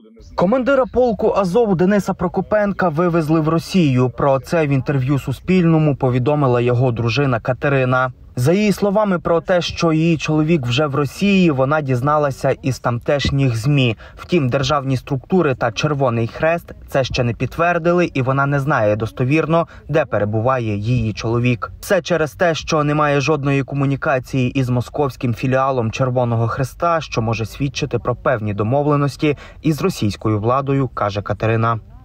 Командира полку Азов Дениса Прокопенка вивезли в Росію. Про це в інтерв'ю Суспільному повідомила його дружина Катерина. За її словами про те, що її чоловік вже в Росії, вона дізналася із тамтешніх ЗМІ. Втім, державні структури та Червоний Хрест це ще не підтвердили, і вона не знає достовірно, де перебуває її чоловік. Все через те, що немає жодної комунікації із московським філіалом Червоного Хреста, що може свідчити про певні домовленості із російською владою, каже Катерина.